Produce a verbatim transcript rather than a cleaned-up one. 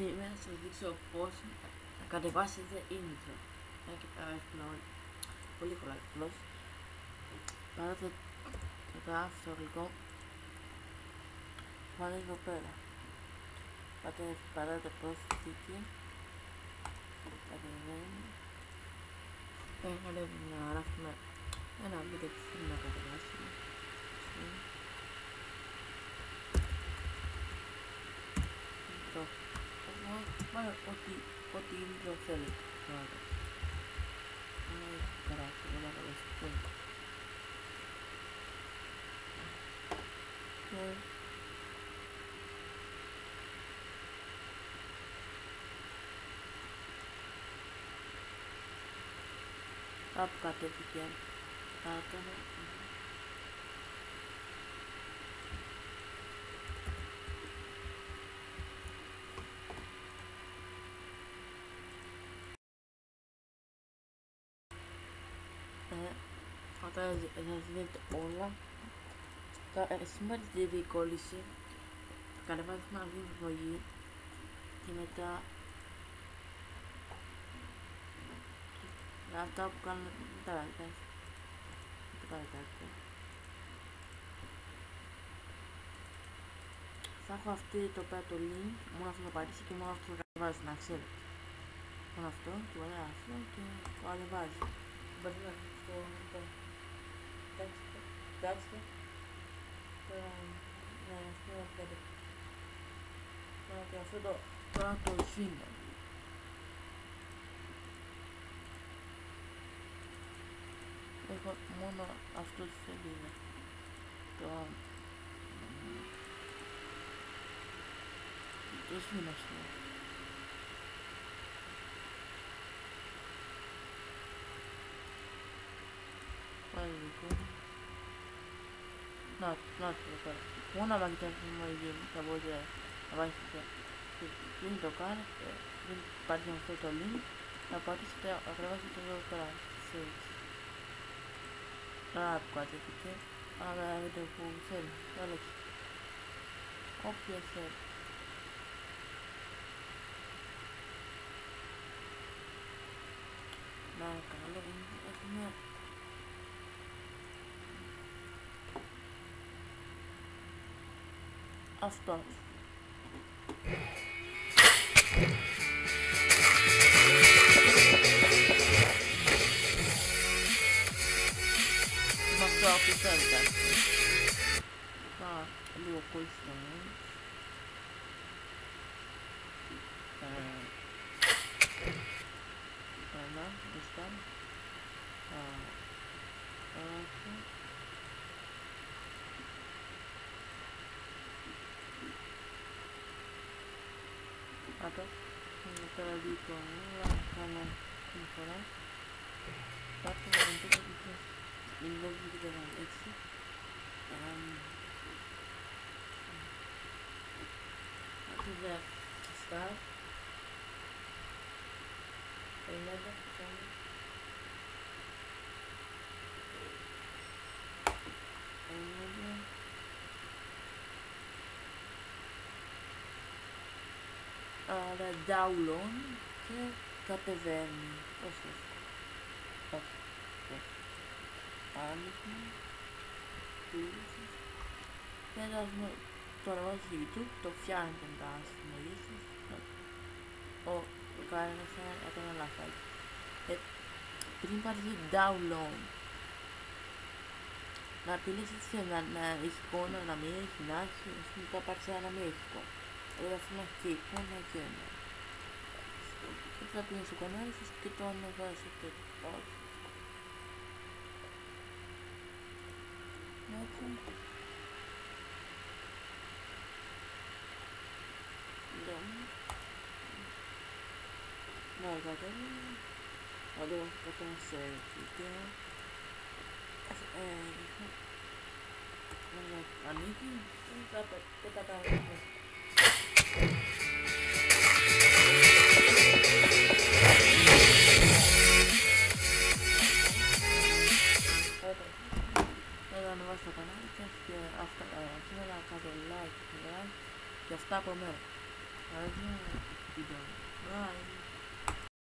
Σήμερα θα σας δείξω πώς να κατεβάσετε intro. Αρκετά εύκολα όλοι. Πολύ εύκολα απλώς. Πάτε το αυτογλυκό. Πάτε εδώ πέρα. Πάτε παράτε προσθήκη. Κατεβαίνει. Έχετε να γράφουμε ένα βίντεο που θέλουμε να κατεβάσουμε. Εδώ. Βάλε ό,τι, ό,τι intro θέλετε. Βάλε. Καράκι, δεν θα καλέσετε. Και... κάπου κατέβηκε. Κάτω. Όταν σας δείτε όλα, σήμερα τη διεκόλληση κατεβάζουμε αυτή την εφαρμογή και μετά αυτά που κάνουμε τα λάθη. Τα λάθη. Θα έχω αυτή το πέρα το link, μόνο αυτό θα πατήσει και μόνο αυτό θα κατεβάζει, να ξέρετε. Μόνο αυτό, το ωραία αυτό και το ανεβάζει. Μπορείτε να το κοιτάξτε. Τώρα και αυτό το τώρα το σφίγγω. Έχω μόνο αυτό τη σελίδα. Το το σφίγγω αυτό. Πάλι δικό. Να, να το τώρα. Μόνο άμα κοιτάξουμε μόνο η θα μπορείτε να βάζετε πριν το κάνετε, πριν υπάρχει αυτό το link, να πατήσετε ακριβώς εδώ πέρα. Τώρα που κατέβηκε, άρα βίντεο που θέλει, τέλος. Όποιο θέλει. Να καλό έχουμε αυτό. Με αυτό που θέλετε. Θα λίγο κολλήσω. Ένα, μπροστά. Όχι. Άρα, τώρα δείτε όλα, κάνω την φορά. Πάτε να δείτε το δείτε. Μην δεν δείτε να έτσι. Πάτε για start. Ελέγχα, κάνω. Ελέγχα. Άρα download και κατεβαίνει. Όχι, όχι. Άνοιγμα. Κλείσεις. Και τώρα βάζω στο YouTube, το φτιάχνετε με τα συνεργήσεις. Ο κανένας έκανε λάθος. Πριν υπάρχει download, να επιλέξεις ένα εικόνα, να μην έχει, να έχει, ας πούμε θα πάρεις ένα να μην έχει εικόνα. Εδώ αυτό να έχει εικόνα και ένα. Και θα πίνεις στο κανάλι σας και το ανεβάζετε. Έτσι. Ναι, κατέβαινε. Εδώ κατέβαινε σε βίντεο. Ανοίγει και κατέβαινε. Εδώ ανεβάζει το κανάλι και αυτά. Σήμερα να κάνετε like και αυτά από μένα.